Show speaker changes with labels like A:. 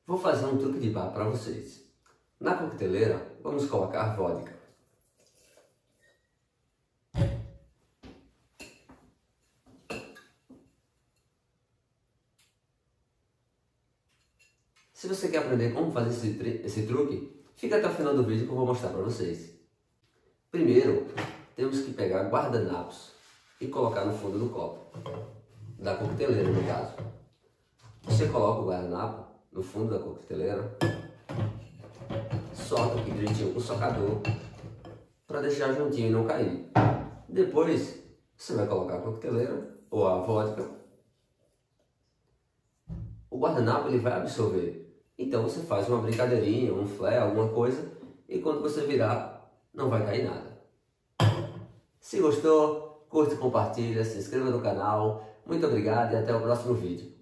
A: Vou fazer um truque de bar para vocês. Na coqueteleira, vamos colocar vodka. Se você quer aprender como fazer esse truque, fica até o final do vídeo que eu vou mostrar para vocês. Primeiro, temos que pegar guardanapos e colocar no fundo do copo, da coqueteleira no caso. Você coloca o guardanapo no fundo da coqueteleira, solta aqui direitinho com o socador para deixar juntinho e não cair. Depois você vai colocar a coqueteleira ou a vodka. O guardanapo ele vai absorver. Então você faz uma brincadeirinha, um flare, alguma coisa, e quando você virar, não vai cair nada. Se gostou, curte, compartilha, se inscreva no canal. Muito obrigado e até o próximo vídeo.